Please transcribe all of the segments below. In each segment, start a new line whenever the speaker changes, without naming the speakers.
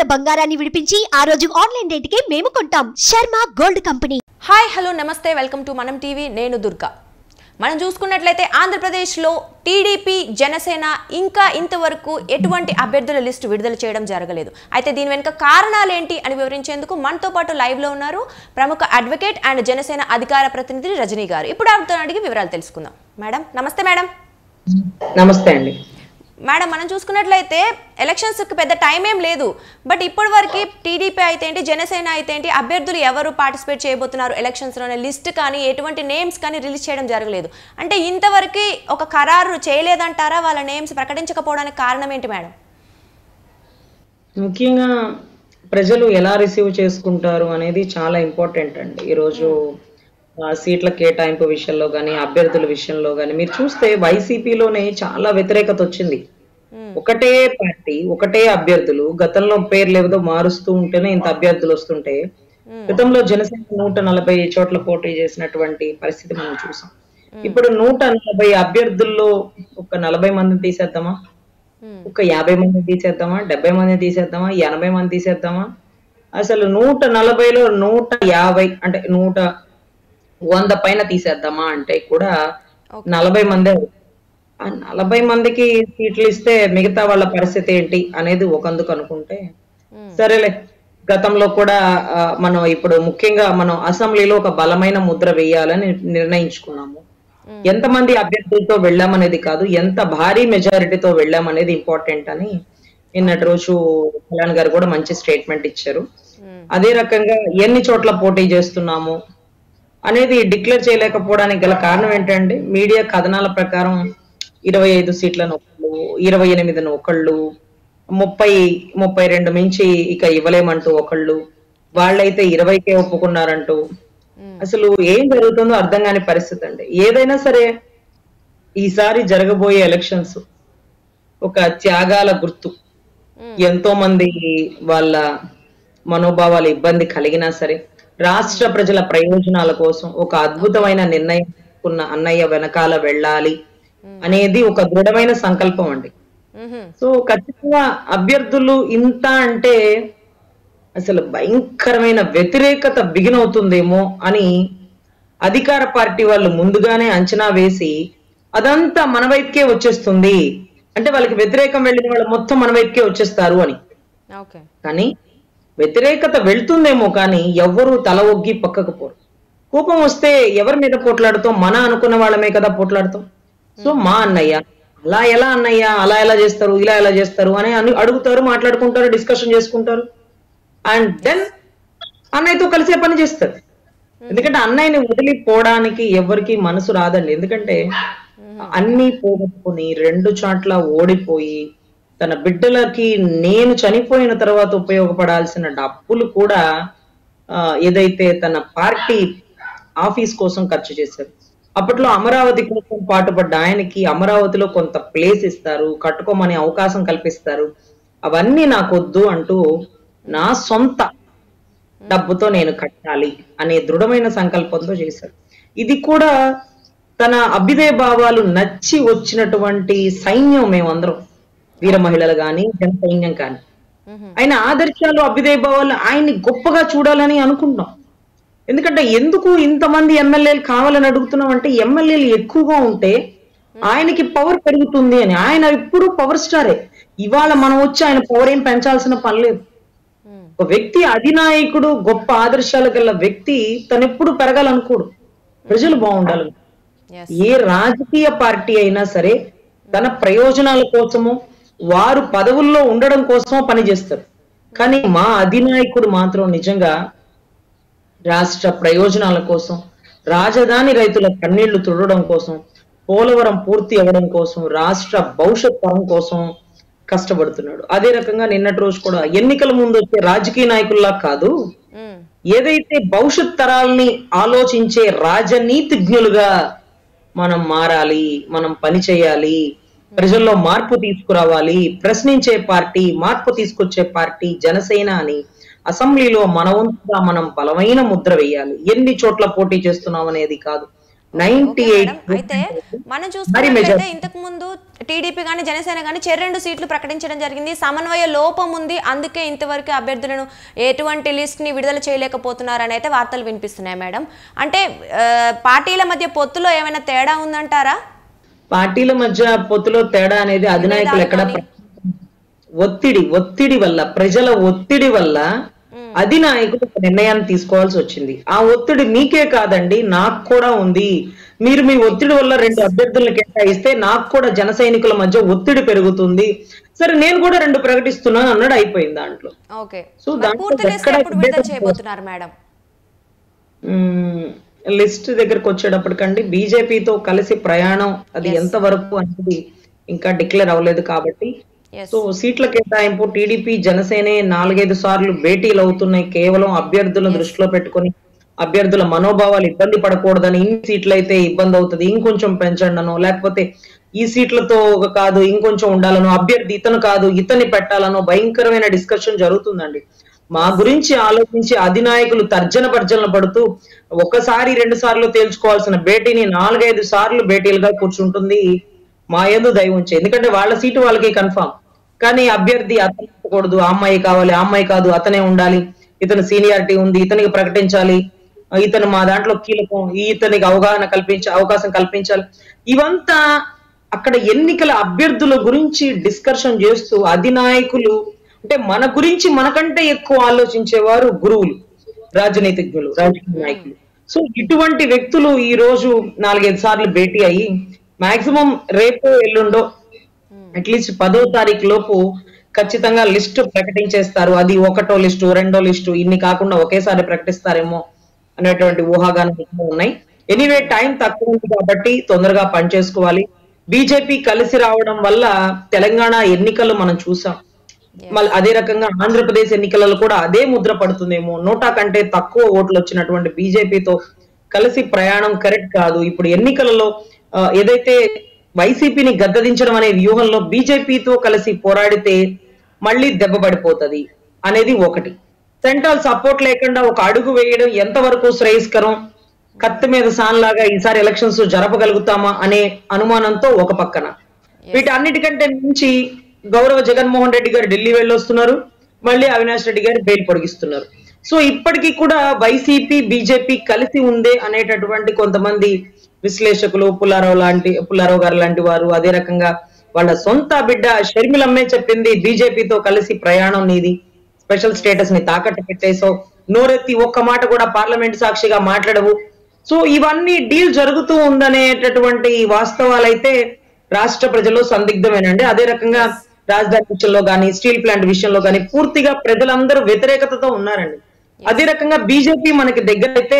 ఉన్న బంగారాన్ని విడిపించి ఆ రోజు ఆన్లైన్ రేటుకే మేము కొంటాం. Sharma gold company.
Hi hello నమస్తే, వెల్కమ్ టు మనం టీవీ. నేను దుర్గా. మనం చూసుకున్నట్లయితే ఆంధ్రప్రదేశ్లో టీడీపీ, జనసేన ఇంకా ఇంతవరకు ఎటువంటి అభ్యర్థుల లిస్టు విడుదల చేయడం జరగలేదు. అయితే దీని వెనుక కారణాలు ఏంటి అని వివరించేందుకు మనతో పాటు లైవ్లో ఉన్నారు ప్రముఖ అడ్వకేట్ అండ్ జనసేన అధికార ప్రతినిధి రజనీ గారు. ఇప్పుడు ఆవిడతో అడిగి వివరాలు తెలుసుకుందాం. మేడం నమస్తే. మేడం
నమస్తే అండి.
మేడం, మనం చూసుకున్నట్లయితే ఎలక్షన్స్కి పెద్ద టైం ఏం లేదు, బట్ ఇప్పటి వరకు టీడీపీ అయితే ఏంటి, జనసేన అయితే ఏంటి, అభ్యర్థులు ఎవరు పార్టిసిపేట్ చేయబోతున్నారు ఎలక్షన్స్లోనే లిస్ట్ కానీ ఎటువంటి నేమ్స్ కానీ రిలీజ్ చేయడం జరగలేదు. అంటే ఇంతవరకు ఒక ఖరారు చేయలేదంటారా? వాళ్ళ నేమ్స్ ప్రకటించకపోవడానికి కారణం ఏంటి మేడం?
ముఖ్యంగా ప్రజలు ఎలా రిసీవ్ చేసుకుంటారు అనేది చాలా ఇంపార్టెంట్ అండి. ఈరోజు సీట్ల కేటాయింపు విషయంలో కానీ అభ్యర్థుల విషయంలో కానీ మీరు చూస్తే వైసీపీలోనే చాలా వ్యతిరేకత వచ్చింది. ఒకటే పార్టీ, ఒకటే అభ్యర్థులు, గతంలో పేర్లు ఏదో మారుస్తూ ఉంటేనే ఇంత అభ్యర్థులు వస్తుంటే గతంలో జనసేన 140 చోట్ల పోటీ చేసినటువంటి పరిస్థితి మనం చూసాం. ఇప్పుడు 140 అభ్యర్థుల్లో ఒక 40 మందిని తీసేద్దామా, ఒక 50 మందిని తీసేద్దామా, 70 మందిని తీసేద్దామా, 80 మంది తీసేద్దామా? అసలు 140లో 150 అంటే 100 పైన తీసేద్దామా అంటే కూడా 40 మందే. ఆ 40 మందికి సీట్లు ఇస్తే మిగతా వాళ్ళ పరిస్థితి ఏంటి అనేది ఒకందుకు అనుకుంటే సరేలే. గతంలో కూడా మనం ఇప్పుడు ముఖ్యంగా మనం అసెంబ్లీలో ఒక బలమైన ముద్ర వేయాలని నిర్ణయించుకున్నాము. ఎంతమంది అభ్యర్థులతో వెళ్ళామనేది కాదు, ఎంత భారీ మెజారిటీతో వెళ్ళామనేది ఇంపార్టెంట్ అని నిన్నటి రోజు కళ్యాణ్ గారు కూడా మంచి స్టేట్మెంట్ ఇచ్చారు. అదే రకంగా ఎన్ని చోట్ల పోటీ చేస్తున్నాము అనేది డిక్లేర్ చేయలేకపోవడానికి గల కారణం ఏంటంటే మీడియా కథనాల ప్రకారం 25 సీట్లను ఒకళ్ళు, 28ను ఒకళ్ళు, 30-32 మించి ఇక ఇవ్వలేమంటూ ఒకళ్ళు, వాళ్ళైతే 20కే ఒప్పుకున్నారంటూ అసలు ఏం జరుగుతుందో అర్థం కాని పరిస్థితి అండి. ఏదైనా సరే ఈసారి జరగబోయే ఎలక్షన్స్ ఒక త్యాగాల గుర్తు. ఎంతో మంది వాళ్ళ మనోభావాలు ఇబ్బంది కలిగినా సరే రాష్ట్ర ప్రజల ప్రయోజనాల కోసం ఒక అద్భుతమైన నిర్ణయం తీసుకున్న అన్నయ్య వెనకాల వెళ్ళాలి అనేది ఒక దృఢమైన సంకల్పం అండి. సో ఖచ్చితంగా అభ్యర్థులు ఇంత అంటే అసలు భయంకరమైన వ్యతిరేకత బిగిన్ అవుతుందేమో అని అధికార పార్టీ వాళ్ళు ముందుగానే అంచనా వేసి అదంతా మన వైపుకే వచ్చేస్తుంది అంటే వాళ్ళకి వ్యతిరేకం వెళ్ళిన వాళ్ళు మొత్తం మన వైపుకే వచ్చేస్తారు అని. కానీ వ్యతిరేకత వెళ్తుందేమో కానీ ఎవ్వరూ తల ఒగ్గి పక్కకు పోరు. కోపం వస్తే ఎవరి మీద పోట్లాడుతాం? మన అనుకున్న వాళ్ళమే కదా పోట్లాడుతాం. సో మా అన్నయ్య అలా ఎలా అన్నయ్య అలా ఎలా చేస్తారు, ఇలా ఎలా చేస్తారు అని అడుగుతారు, మాట్లాడుకుంటారు, డిస్కషన్ చేసుకుంటారు. అండ్ దెన్ అన్నయ్యతో కలిసే పని చేస్తారు. ఎందుకంటే అన్నయ్యని వదిలిపోవడానికి ఎవరికి మనసు రాదండి. ఎందుకంటే అన్ని పోగొట్టుకుని 2 చోట్ల ఓడిపోయి తన బిడ్డలకి నేను చనిపోయిన తర్వాత ఉపయోగపడాల్సిన డబ్బులు కూడా ఏదైతే తన పార్టీ ఆఫీస్ కోసం ఖర్చు చేశారు. అప్పట్లో అమరావతి కోసం పాటుపడ్డ ఆయనకి అమరావతిలో కొంత ప్లేస్ ఇస్తారు, కట్టుకోమని అవకాశం కల్పిస్తారు. అవన్నీ నాకొద్దు అంటూ నా సొంత డబ్బుతో నేను కట్టాలి అనే దృఢమైన సంకల్పంతో చేశారు. ఇది కూడా తన అభ్యుదయ భావాలు నచ్చి వచ్చినటువంటి సైన్యం మేమందరం, వీర మహిళలు కానీ జన సైన్యం కానీ. ఆయన ఆదర్శాలు, అభ్యుదయ భావాలు ఆయన్ని గొప్పగా చూడాలని అనుకుంటున్నాం. ఎందుకంటే ఎందుకు ఇంతమంది ఎమ్మెల్యేలు కావాలని అడుగుతున్నాం అంటే ఎమ్మెల్యేలు ఎక్కువగా ఉంటే ఆయనకి పవర్ పెరుగుతుంది అని. ఆయన ఎప్పుడు పవర్ స్టారే. ఇవాళ మనం వచ్చి ఆయన పవర్ ఏం పెంచాల్సిన పని లేదు. ఒక వ్యక్తి అధినాయకుడు, గొప్ప ఆదర్శాలు గల వ్యక్తి తను ఎప్పుడు పెరగాలనుకోడు, ప్రజలు బాగుండాలని. ఏ రాజకీయ పార్టీ అయినా సరే తన ప్రయోజనాల కోసము, వారు పదవుల్లో ఉండడం కోసమో పనిచేస్తారు. కానీ మా అధినాయకుడు మాత్రం నిజంగా రాష్ట్ర ప్రయోజనాల కోసం, రాజధాని రైతుల కన్నీళ్లు తుడవడం కోసం, పోలవరం పూర్తి అవ్వడం కోసం, రాష్ట్ర భవిష్యత్ తరం కోసం కష్టపడుతున్నాడు. అదే రకంగా నిన్నటి రోజు కూడా ఎన్నికల ముందు వచ్చే రాజకీయ నాయకుల్లా కాదు, ఏదైతే భవిష్యత్ తరాల్ని ఆలోచించే రాజనీతిజ్ఞులుగా మనం మారాలి, మనం పని చేయాలి, ప్రజల్లో మార్పు తీసుకురావాలి, ప్రశ్నించే పార్టీ, మార్పు తీసుకొచ్చే పార్టీ జనసేన అని అసెంబ్లీలో మన వంతుగా మనం బలమైన ముద్ర వేయాలి. ఎన్ని చోట్ల పోటీ చేస్తున్నాం అనేది కాదు,
అయితే మనం చూసుకున్నట్లయితే ఇంతకు ముందు టీడీపీ కానీ జనసేన కానీ 2 సీట్లు ప్రకటించడం జరిగింది. సమన్వయ లోపం ఉంది, అందుకే ఇంతవరకు అభ్యర్థులను ఎటువంటి లిస్ట్ ని విడుదల చేయలేకపోతున్నారని అయితే వార్తలు వినిపిస్తున్నాయి మేడం. అంటే పార్టీల మధ్య పొత్తులో ఏమైనా తేడా ఉందంటారా?
పార్టీల మధ్య పొత్తులో తేడా అనేది అధినాయకులు ఎక్కడ ఒత్తిడి వల్ల, ప్రజల ఒత్తిడి వల్ల అధినాయకులు నిర్ణయాన్ని తీసుకోవాల్సి వచ్చింది. ఆ ఒత్తిడి మీకే కాదండి, నాకు కూడా ఉంది. మీరు మీ ఒత్తిడి వల్ల 2 అభ్యర్థులను కేటాయిస్తే నాకు కూడా జన సైనికుల మధ్య ఒత్తిడి పెరుగుతుంది, సరే నేను కూడా 2 ప్రకటిస్తున్నాను అన్నాడు, అయిపోయింది దాంట్లో. సో లిస్ట్ దగ్గరకు వచ్చేటప్పటికండి బీజేపీతో కలిసి ప్రయాణం అది ఎంత వరకు అనేది ఇంకా డిక్లేర్ అవ్వలేదు కాబట్టి, సో సీట్ల కేటాయింపు టీడీపీ జనసేనే 4-5 సార్లు భేటీలు అవుతున్నాయి. కేవలం అభ్యర్థులను దృష్టిలో పెట్టుకొని అభ్యర్థుల మనోభావాలు ఇబ్బంది పడకూడదని, ఇన్ని సీట్లు అయితే ఇబ్బంది అవుతుంది ఇంకొంచెం పెంచండనో, లేకపోతే ఈ సీట్లతో కాదు ఇంకొంచెం ఉండాలనో, అభ్యర్థి ఇతను కాదు ఇతన్ని పెట్టాలనో భయంకరమైన డిస్కషన్ జరుగుతుందండి. మా గురించి ఆలోచించి అధినాయకులు తర్జన భర్జనలు పడుతూ 1-2 సార్లు తేల్చుకోవాల్సిన భేటీని 4-5 సార్లు భేటీలుగా కూర్చుంటుంది. మా యందు దయ ఉంచి, ఎందుకంటే వాళ్ళ సీటు వాళ్ళకి కన్ఫామ్, కానీ అభ్యర్థి అతను పెట్టకూడదు, ఆ అమ్మాయి కావాలి, ఆ అమ్మాయి కాదు అతనే ఉండాలి, ఇతను సీనియారిటీ ఉంది ఇతనికి ప్రకటించాలి, ఇతను మా దాంట్లో కీలకం, ఇతనికి అవకాశం కల్పించాలి. ఇవంతా అక్కడ ఎన్నికల అభ్యర్థుల గురించి డిస్కషన్ చేస్తూ అధినాయకులు, అంటే మన గురించి మనకంటే ఎక్కువ ఆలోచించేవారు గురువులు, రాజనీతిజ్ఞులు, రాజకీయ నాయకులు. సో ఇటువంటి వ్యక్తులు ఈ రోజు 4-5 సార్లు భేటీ అయ్యి మాక్సిమం రేపు ఎల్లుండో అట్లీస్ట్ 10వ తారీఖు లోపు ఖచ్చితంగా లిస్టు ప్రకటించేస్తారు. అది 1వ లిస్టు 2వ లిస్టు ఇన్ని కాకుండా ఒకేసారి ప్రకటిస్తారేమో అనేటువంటి ఊహాగానాలు ఉన్నాయి. ఎనీవే టైం తక్కువ ఉంది కాబట్టి తొందరగా పనిచేసుకోవాలి. బీజేపీ కలిసి రావడం వల్ల తెలంగాణ ఎన్నికలు మనం చూసాం, మళ్ళీ అదే రకంగా ఆంధ్రప్రదేశ్ ఎన్నికలలో కూడా అదే ముద్ర పడుతుందేమో. 100 కంటే తక్కువ ఓట్లు వచ్చినటువంటి బీజేపీతో కలిసి ప్రయాణం కరెక్ట్ కాదు. ఇప్పుడు ఎన్నికలలో ఏదైతే వైసీపీని గద్దదించడం అనే వ్యూహంలో బీజేపీతో కలిసి పోరాడితే మళ్ళీ దెబ్బ పడిపోతుంది అనేది ఒకటి. సెంట్రల్ సపోర్ట్ లేకుండా ఒక అడుగు వేయడం ఎంతవరకు శ్రేయస్కరం, కత్తి మీద సాన్లాగా ఈసారి ఎలక్షన్స్ జరపగలుగుతామా అనే అనుమానంతో ఒక పక్కన, వీటన్నిటికంటే మించి గౌరవ జగన్మోహన్ రెడ్డి గారు ఢిల్లీ వెళ్ళొస్తున్నారు, మళ్ళీ అవినాష్ రెడ్డి గారు బెయిల్ పొడిగిస్తున్నారు. సో ఇప్పటికీ కూడా వైసీపీ బీజేపీ కలిసి ఉందే అనేటటువంటి కొంతమంది విశ్లేషకులు, పుల్లారావు గారు లాంటి వారు, అదే రకంగా వాళ్ళ సొంత బిడ్డ షర్మిలమ్మే చెప్పింది బీజేపీతో కలిసి ప్రయాణం నీది, స్పెషల్ స్టేటస్ ని తాకట్టు పెట్టేసావు, నోరెత్తి ఒక్క మాట కూడా పార్లమెంట్ సాక్షిగా మాట్లాడవు. సో ఇవన్నీ డీల్ జరుగుతూ ఉందనేటటువంటి వాస్తవాలైతే రాష్ట్ర ప్రజలు సందిగ్ధమేనండి. అదే రకంగా రాజధాని విషయంలో గానీ, స్టీల్ ప్లాంట్ విషయంలో గానీ పూర్తిగా ప్రజలందరూ వ్యతిరేకతతో ఉన్నారండి. అదే రకంగా బీజేపీ మనకి దగ్గర అయితే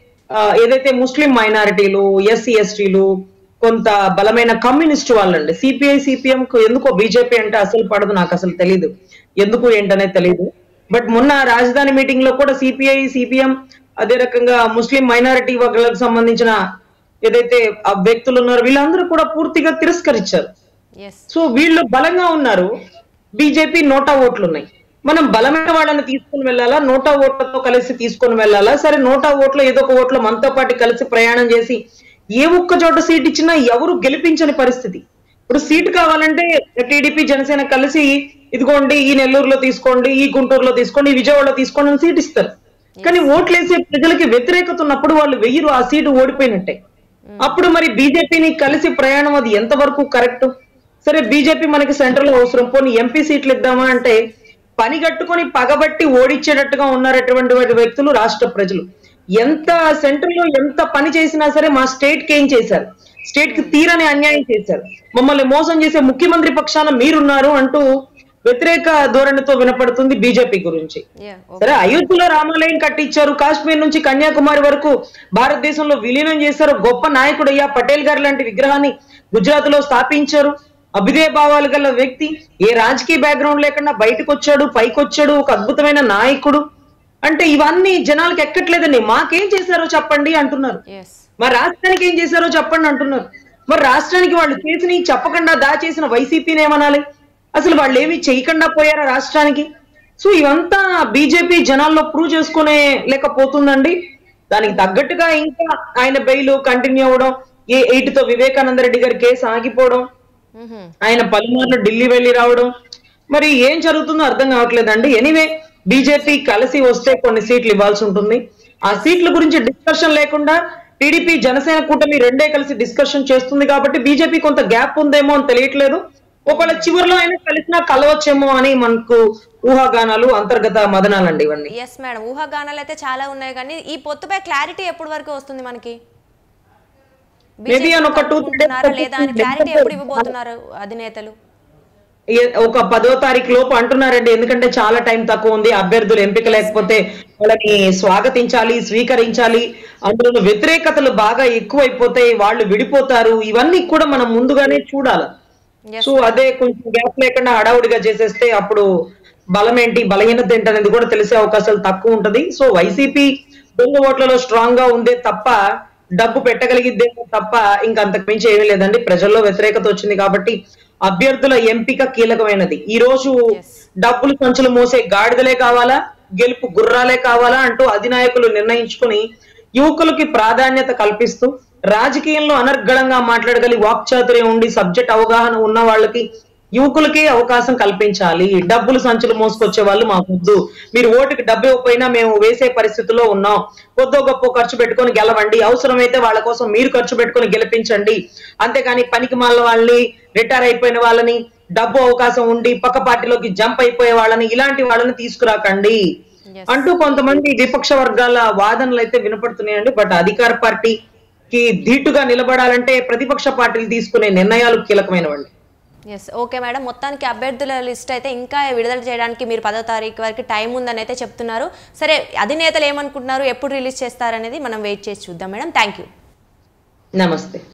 ఏదైతే ముస్లిం మైనారిటీలు, ఎస్సీ ఎస్టీలు, కొంత బలమైన కమ్యూనిస్ట్ వాళ్ళండి. సిపిఐ సిపిఎం కు ఎందుకో బీజేపీ అంటే అసలు పడదు, నాకు అసలు తెలీదు ఎందుకు ఏంటనే తెలియదు. బట్ మొన్న రాజధాని మీటింగ్ లో కూడా సిపిఐ సిపిఎం అదే రకంగా ముస్లిం మైనారిటీ వర్గాలకు సంబంధించిన ఏదైతే ఆ వ్యక్తులు ఉన్నారో వీళ్ళందరూ కూడా పూర్తిగా తిరస్కరించారు. సో వీళ్ళు బలంగా ఉన్నారు, బీజేపీ 100 ఓట్లు ఉన్నాయి. మనం బలమైన వాళ్ళని తీసుకుని వెళ్ళాలా, 100 ఓట్లతో కలిసి తీసుకొని వెళ్ళాలా? సరే 100 ఓట్లు ఏదో ఒక ఓట్లు మనతో పాటు కలిసి ప్రయాణం చేసి ఏ ఒక్క చోట సీట్ ఇచ్చినా ఎవరు గెలిపించని పరిస్థితి. ఇప్పుడు సీట్ కావాలంటే టీడీపీ జనసేన కలిసి ఇదిగోండి ఈ నెల్లూరులో తీసుకోండి, ఈ గుంటూరులో తీసుకోండి, ఈ విజయవాడలో తీసుకోండి అని సీట్ ఇస్తారు. కానీ ఓట్లు వేసే ప్రజలకి వ్యతిరేకత ఉన్నప్పుడు వాళ్ళు వెయ్యరు, ఆ సీటు ఓడిపోయినట్టే. అప్పుడు మరి బీజేపీని కలిసి ప్రయాణం అది ఎంతవరకు కరెక్ట్? సరే బీజేపీ మనకి సెంట్రల్ లో అవసరం, పోనీ ఎంపీ సీట్లు ఇద్దామా అంటే పని కట్టుకొని పగబట్టి ఓడించేటట్టుగా ఉన్నటువంటి వ్యక్తులు రాష్ట్ర ప్రజలు. ఎంత సెంట్రల్ లో ఎంత పని చేసినా సరే మా స్టేట్ కి ఏం చేశారు, స్టేట్ కి తీరని అన్యాయం చేశారు, మమ్మల్ని మోసం చేసే ముఖ్యమంత్రి పక్షాన మీరున్నారు అంటూ వ్యతిరేక ధోరణితో వినపడుతుంది బీజేపీ గురించి. సరే అయోధ్యలో రామాలయం కట్టించారు, కాశ్మీర్ నుంచి కన్యాకుమారి వరకు భారతదేశంలో విలీనం చేశారు, గొప్ప నాయకుడు అయ్యా పటేల్ గారు లాంటి విగ్రహాన్ని గుజరాత్ లో స్థాపించారు, అభ్యుదయ భావాలు గల వ్యక్తి, ఏ రాజకీయ బ్యాక్గ్రౌండ్ లేకుండా బయటకు వచ్చాడు, పైకి వచ్చాడు, ఒక అద్భుతమైన నాయకుడు. అంటే ఇవన్నీ జనాలకు ఎక్కట్లేదండి. మాకేం చేశారో చెప్పండి అంటున్నారు, మరి రాష్ట్రానికి ఏం చేశారో చెప్పండి అంటున్నారు. మరి రాష్ట్రానికి వాళ్ళు చేసిన చెప్పకుండా దాచేసిన వైసీపీని ఏమనాలి? అసలు వాళ్ళు ఏమి చేయకుండా పోయారా రాష్ట్రానికి? సో ఇవంతా బీజేపీ జనాల్లో ప్రూవ్ చేసుకునే లేకపోతుందండి. దానికి తగ్గట్టుగా ఇంకా ఆయన బెయిల్ కంటిన్యూ అవ్వడం, వీటితో వివేకానంద రెడ్డి గారి కేసు ఆగిపోవడం, ఆయన పలుమార్లు ఢిల్లీ వెళ్లి రావడం, మరి ఏం జరుగుతుందో అర్థం కావట్లేదండి. ఎనీవే బీజేపీ కలిసి వస్తే కొన్ని సీట్లు ఇవ్వాల్సి ఉంటుంది. ఆ సీట్ల గురించి డిస్కషన్ లేకుండా టీడీపీ జనసేన కూటమి రెండే కలిసి డిస్కషన్ చేస్తుంది కాబట్టి బీజేపీ కొంత గ్యాప్ ఉందేమో అని తెలియట్లేదు. ఒకవేళ చివరిలో అయినా కలిసినా కలవచ్చేమో అని మనకు ఊహాగానాలు, అంతర్గత మదనాలండి ఇవన్నీ.
ఎస్ మేడం, ఊహాగానాలు అయితే చాలా ఉన్నాయి, కానీ ఈ పొత్తుపై క్లారిటీ ఎప్పటి వరకు వస్తుంది మనకి?
మేబీ అని ఒక 2-3
లేదా అని క్లారిటీ ఎప్పుడు ఇవ్వబోతున్నారు అధినేతలు?
ఒక 10వ తారీఖు లోపు అంటున్నారండి. ఎందుకంటే చాలా టైం తక్కువ ఉంది. అభ్యర్థులు ఎంపిక లేకపోతే వాళ్ళని స్వాగతించాలి, స్వీకరించాలి. అందులో వ్యతిరేకతలు బాగా ఎక్కువైపోతాయి, వాళ్ళు విడిపోతారు. ఇవన్నీ కూడా మనం ముందుగానే చూడాలి. సో అదే కొంచెం గ్యాప్ లేకుండా హడావుడిగా చేసేస్తే అప్పుడు బలం ఏంటి, బలహీనత ఏంటి అనేది కూడా తెలిసే అవకాశాలు తక్కువ ఉంటది. సో వైసీపీ దొంగ ఓట్లలో స్ట్రాంగ్ గా ఉందే తప్ప, డబ్బు పెట్టగలిగిద్దేమో తప్ప ఇంకా అంతకు మించి ఏమీ లేదండి. ప్రజల్లో వ్యతిరేకత వచ్చింది కాబట్టి అభ్యర్థుల ఎంపిక కీలకమైనది. ఈ రోజు డబ్బులు సంచులు మోసే గాడిదలే కావాలా, గెలుపు గుర్రాలే కావాలా అంటూ అధినాయకులు నిర్ణయించుకుని యువకులకి ప్రాధాన్యత కల్పిస్తూ రాజకీయంలో అనర్గళంగా మాట్లాడగలి వాక్చాతుర్యం ఉండి సబ్జెక్ట్ అవగాహన ఉన్న వాళ్ళకి, యువకులకి అవకాశం కల్పించాలి. డబ్బులు సంచులు మోసుకొచ్చే వాళ్ళు మాకొద్దు, మీరు ఓటుకి డబ్బు ఇవ్వకపోయినా మేము వేసే పరిస్థితిలో ఉన్నాం, కొద్దో గొప్ప ఖర్చు పెట్టుకొని గెలవండి, అవసరమైతే వాళ్ళ కోసం మీరు ఖర్చు పెట్టుకొని గెలిపించండి, అంతేగాని పనికి మాల వాళ్ళని, రిటైర్ అయిపోయిన వాళ్ళని, డబ్బు అవకాశం ఉండి పక్క పార్టీలోకి జంప్ అయిపోయే వాళ్ళని, ఇలాంటి వాళ్ళని తీసుకురాకండి అంటూ కొంతమంది విపక్ష వర్గాల వాదనలు అయితే వినపడుతున్నాయండి. బట్ అధికార పార్టీకి ధీటుగా నిలబడాలంటే ప్రతిపక్ష పార్టీలు తీసుకునే నిర్ణయాలు కీలకమైనవండి.
ఎస్, ఓకే మేడం, మొత్తానికి అభ్యర్థుల లిస్ట్ అయితే ఇంకా విడుదల చేయడానికి మీరు 10వ తారీఖు వరకు టైం ఉందని అయితే చెప్తున్నారు. సరే, అధినేతలు ఏమనుకుంటున్నారు, ఎప్పుడు రిలీజ్ చేస్తారనేది మనం వెయిట్ చేసి చూద్దాం మేడం. Thank you.
నమస్తే.